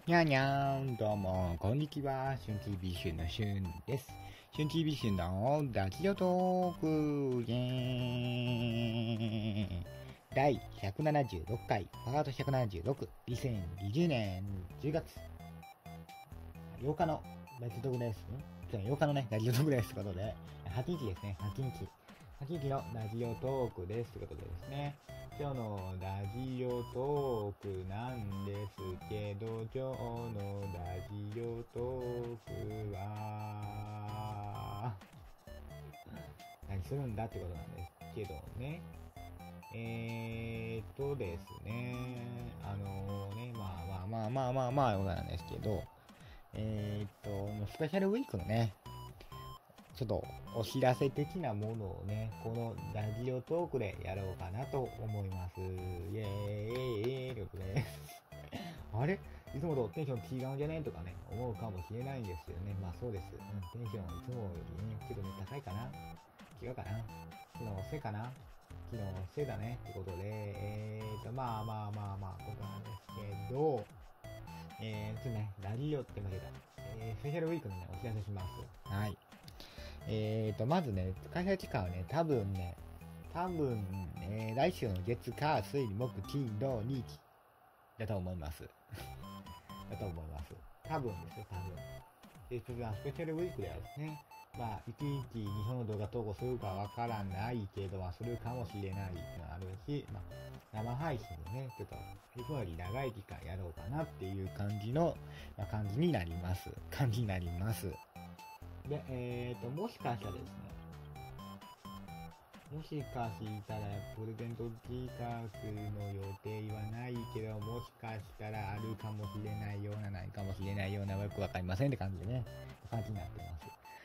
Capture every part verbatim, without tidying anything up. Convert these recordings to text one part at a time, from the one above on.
にゃーにゃーん、どうも、こんにちは。春 ティービー 旬の旬です。春 ティービー 旬のラジオトーク、イェーイ。だいひゃくななじゅうろっかい、パートひゃくななじゅうろく、にせんにじゅうねんじゅうがつようかのラジオトークです。んようかのね、ラジオトークです。ということで、はちにちですね、はちにち。はちにちのラジオトークです。ということでですね、今日のラジオトークなんですけど、今日のラジオトークは、何するんだってことなんですけどね。えーっとですね、あのね、まあまあまあまあまあまあ、まあなんですけど、えーっと、スペシャルウィークのね、ちょっとお知らせ的なものをね、このラジオトークでやろうかなと思います。イエーイということであれいつもとテンション違うんじゃねとかね、思うかもしれないんですけどね。まあそうです。うん、テンションいつもよりね、ちょっとね、高いかな違うかな昨日せかな昨日せだねってことで、えーと、まあまあまあまあ、ことなんですけど、えーとね、ラジオって間違えた。えー、スペシャルウィークのね、お知らせします。はい。えーと、まずね、開催期間はね、多分ね、多分、ね、来週の月、火、水、木、金、土、日だと思います。だと思います。多分ですよ、多分。で、それはスペシャルウィークではですね、まあ、いちにちにほんの動画投稿するかわからないけど、まあ、するかもしれないっていうのがあるし、まあ、生配信でね、ちょっと、いつもより長い時間やろうかなっていう感じの、まあ、感じになります。感じになります。で、えーと、もしかしたらですね、もしかしたらプレゼント企画の予定はないけど、もしかしたらあるかもしれないような、ないかもしれないような、よくわかりませんって感じでね、感じになってます。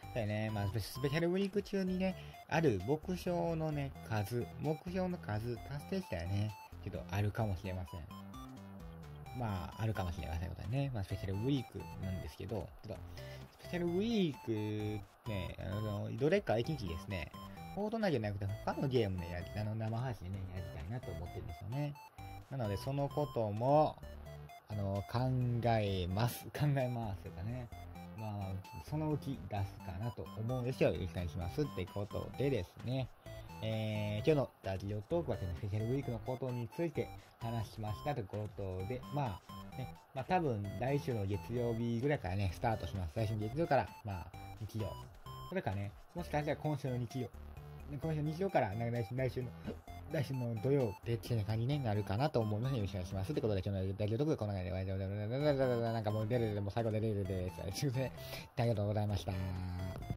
だよね、まあ、スペシャルウィーク中にね、ある目標のね、数、目標の数達成したらね、けどあるかもしれません。まあ、あるかもしれませんことね。まあ、スペシャルウィークなんですけど、ちょっと、スペシャルウィークね、あの、どれか一日ですね、フォートナイトじゃなくて他のゲームでやり、あの、生配信でね、やりたいなと思ってるんですよね。なので、そのことも、あの、考えます。考えますとかね。まあ、そのうち出すかなと思うんですよ。よろしくお願いします。ってことでですね。えー、今日のラジオトークはですね、スペシャルウィークのことについて話しましたということで、まあ、ね、まあ多分来週の月曜日ぐらいからね、スタートします。来週の月曜から、まあ、日曜。それかね、もしかしたら今週の日曜。今週の日曜から、来週来週の、来週の土曜でっていう感じになるかなと思うので、よろしくお願いします。ってことで、今日のラジオトークはこの辺で、なんかもう出るでも最後で出るでです。ということで、ありがとうございました。